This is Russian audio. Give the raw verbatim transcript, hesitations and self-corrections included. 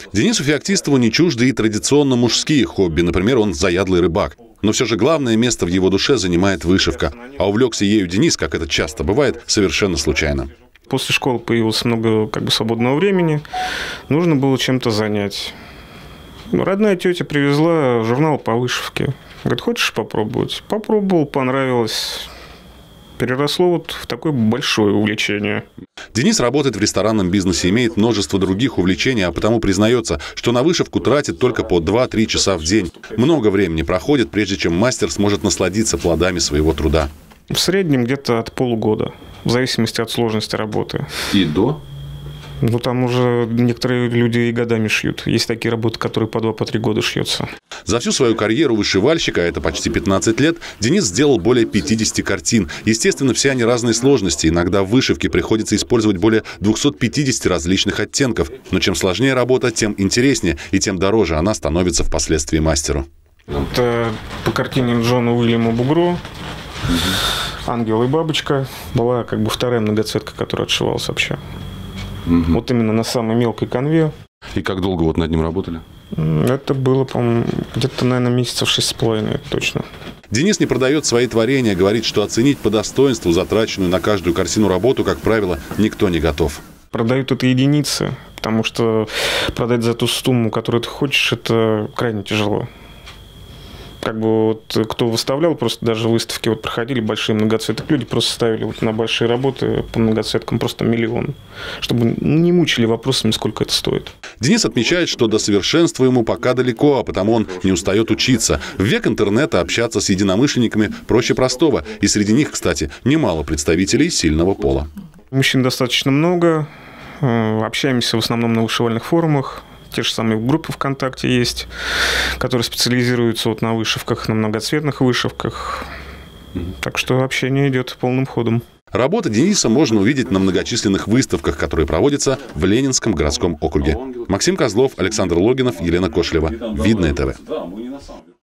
Денису Феоктистову не чужды и традиционно мужские хобби. Например, он заядлый рыбак. Но все же главное место в его душе занимает вышивка. А увлекся ею Денис, как это часто бывает, совершенно случайно. После школы появилось много как бы свободного времени. Нужно было чем-то занять. Родная тетя привезла журнал по вышивке. Говорит, хочешь попробовать? Попробовал, понравилось. Переросло вот в такое большое увлечение. Денис работает в ресторанном бизнесе, имеет множество других увлечений, а потому признается, что на вышивку тратит только по два-три часа в день. Много времени проходит, прежде чем мастер сможет насладиться плодами своего труда. В среднем где-то от полугода, в зависимости от сложности работы. И до? Ну, там уже некоторые люди и годами шьют. Есть такие работы, которые по два-по три года шьются. За всю свою карьеру вышивальщика, а это почти пятнадцать лет, Денис сделал более пятидесяти картин. Естественно, все они разные сложности. Иногда в вышивке приходится использовать более двухсот пятидесяти различных оттенков. Но чем сложнее работа, тем интереснее и тем дороже она становится впоследствии мастеру. Это по картине Джона Уильяма Бугро. «Ангел и бабочка» была как бы вторая многоцветка, которая отшивалась вообще. Угу. Вот именно на самой мелкой канве. И как долго вот над ним работали? Это было, по-моему, где-то, наверное, месяцев шесть с половиной, точно. Денис не продает свои творения, говорит, что оценить по достоинству затраченную на каждую картину работу, как правило, никто не готов. Продают это единицы, потому что продать за ту сумму, которую ты хочешь, это крайне тяжело. Как бы вот кто выставлял, просто даже выставки вот проходили большие многоцветок, люди просто ставили вот на большие работы по многоцветкам просто миллион, чтобы не мучили вопросами, сколько это стоит. Денис отмечает, что до совершенства ему пока далеко, а потому он не устает учиться. В век интернета общаться с единомышленниками проще простого, и среди них, кстати, немало представителей сильного пола. Мужчин достаточно много, общаемся в основном на вышивальных форумах. Те же самые группы ВКонтакте есть, которые специализируются вот на вышивках, на многоцветных вышивках. Так что общение идет полным ходом. Работы Дениса можно увидеть на многочисленных выставках, которые проводятся в Ленинском городском округе. Максим Козлов, Александр Логинов, Елена Кошлева. Видное ТВ.